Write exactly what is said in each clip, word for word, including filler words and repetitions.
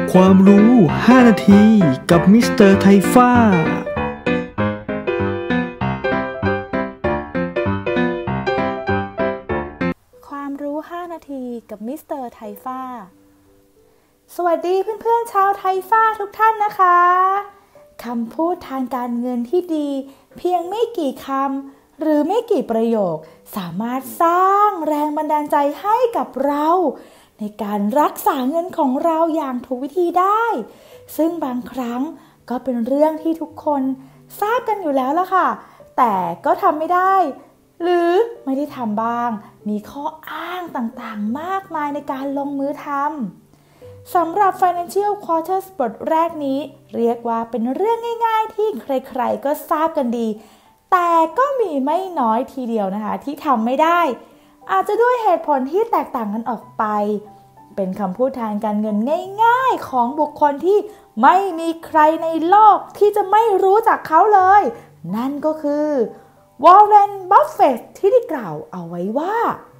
ความรู้ห้านาทีกับมิสเตอร์ไทฟ้าความรู้ห้านาทีกับมิสเตอร์ไทฟ้าสวัสดีเพื่อนๆชาวไทฟ้าทุกท่านนะคะคำพูดทางการเงินที่ดีเพียงไม่กี่คำหรือไม่กี่ประโยคสามารถสร้างแรงบันดาลใจให้กับเราในการรักษาเงินของเราอย่างถูกวิธีได้ซึ่งบางครั้งก็เป็นเรื่องที่ทุกคนทราบกันอยู่แล้วล่ะค่ะแต่ก็ทำไม่ได้หรือไม่ได้ทำบ้างมีข้ออ้างต่างๆมากมายในการลงมือทำสำหรับ Financial Quarters บทแรกนี้เรียกว่าเป็นเรื่องง่ายๆที่ใครๆก็ทราบกันดีแต่ก็มีไม่น้อยทีเดียวนะคะที่ทำไม่ได้อาจจะด้วยเหตุผลที่แตกต่างกันออกไปเป็นคำพูดทางการเงินง่ายๆของบุคคลที่ไม่มีใครในโลกที่จะไม่รู้จักเขาเลยนั่นก็คือ Warren Buffett ที่ได้กล่าวเอาไว้ว่า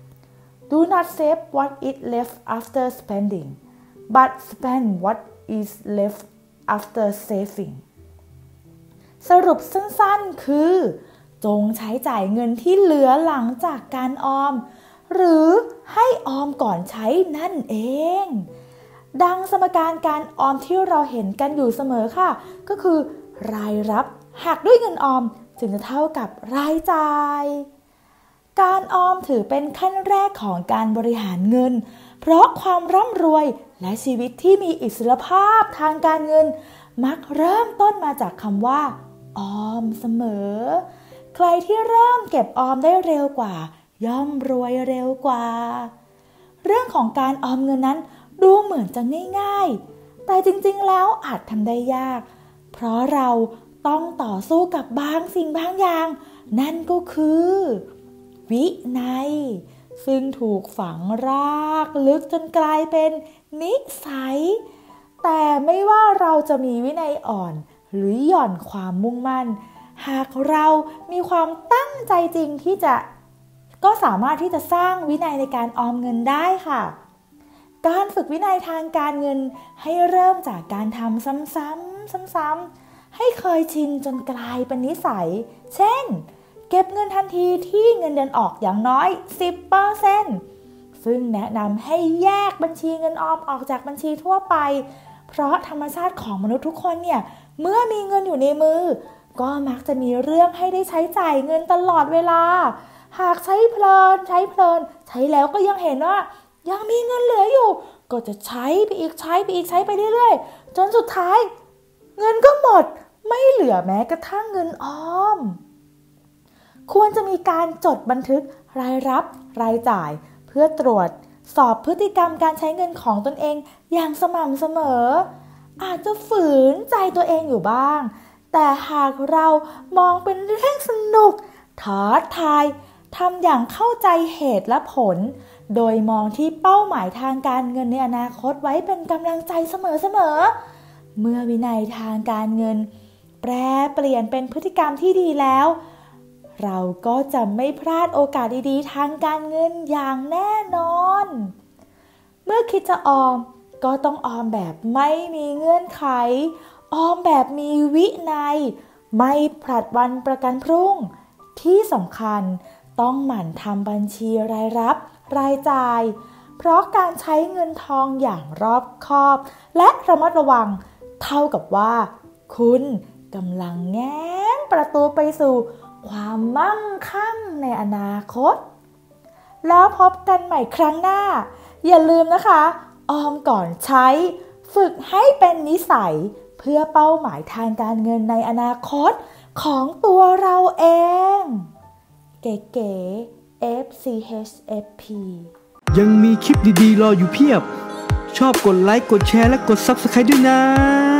Do not save what is left after spending but spend what is left after saving สรุปสั้นๆคือจงใช้จ่ายเงินที่เหลือหลังจากการออมหรือให้ออมก่อนใช้นั่นเองดังสมการการออมที่เราเห็นกันอยู่เสมอค่ะก็คือรายรับหักด้วยเงินออมจึงจะเท่ากับรายจ่ายการออมถือเป็นขั้นแรกของการบริหารเงินเพราะความร่ำรวยและชีวิตที่มีอิสรภาพทางการเงินมักเริ่มต้นมาจากคำว่าออมเสมอใครที่เริ่มเก็บออมได้เร็วกว่าย่อมรวยเร็วกว่าเรื่องของการออมเงินนั้นดูเหมือนจะง่ายๆแต่จริงๆแล้วอาจทำได้ยากเพราะเราต้องต่อสู้กับบางสิ่งบางอย่างนั่นก็คือวินัยซึ่งถูกฝังรากลึกจนกลายเป็นนิสัยแต่ไม่ว่าเราจะมีวินัยอ่อนหรือหย่อนความมุ่งมั่นหากเรามีความตั้งใจจริงที่จะก็สามารถที่จะสร้างวินัยในการออมเงินได้ค่ะการฝึกวินัยทางการเงินให้เริ่มจากการทำซ้ำๆซ้ำๆให้เคยชินจนกลายเป็นนิสัยเช่นเก็บเงินทันทีที่เงินเดือนออกอย่างน้อย สิบเปอร์เซ็นต์ ซึ่งแนะนำให้แยกบัญชีเงินออมออกจากบัญชีทั่วไปเพราะธรรมชาติของมนุษย์ทุกคนเนี่ยเมื่อมีเงินอยู่ในมือก็มักจะมีเรื่องให้ได้ใช้จ่ายเงินตลอดเวลาหากใช้เพลินใช้เพลินใช้แล้วก็ยังเห็นว่ายังมีเงินเหลืออยู่ก็จะใช้ไปอีกใช้ไปอีกใช้ไปเรื่อยๆจนสุดท้ายเงินก็หมดไม่เหลือแม้กระทั่งเงินออมควรจะมีการจดบันทึกรายรับรายจ่ายเพื่อตรวจสอบพฤติกรรมการใช้เงินของตนเองอย่างสม่ำเสมออาจจะฝืนใจตัวเองอยู่บ้างแต่หากเรามองเป็นเรื่องสนุกท้าทายทำอย่างเข้าใจเหตุและผลโดยมองที่เป้าหมายทางการเงินในอนาคตไว้เป็นกำลังใจเสมอๆเมื่อวินัยทางการเงินแปรเปลี่ยนเป็นพฤติกรรมที่ดีแล้วเราก็จะไม่พลาดโอกาสดีๆทางการเงินอย่างแน่นอนเมื่อคิดจะออมก็ต้องออมแบบไม่มีเงื่อนไขออมแบบมีวินัยไม่ผลัดวันประกันพรุ่งที่สำคัญต้องหมั่นทำบัญชีรายรับรายจ่ายเพราะการใช้เงินทองอย่างรอบคอบและระมัดระวังเท่ากับว่าคุณกำลังแง้มประตูไปสู่ความมั่งคั่งในอนาคตแล้วพบกันใหม่ครั้งหน้าอย่าลืมนะคะออมก่อนใช้ฝึกให้เป็นนิสัยเพื่อเป้าหมายทางการเงินในอนาคตของตัวเราเองเก๋ๆ เอฟ ซี เอช เอฟ พียังมีคลิปดีๆรออยู่เพียบชอบกดไลค์กดแชร์และกด ซับสไครบ์ ด้วยนะ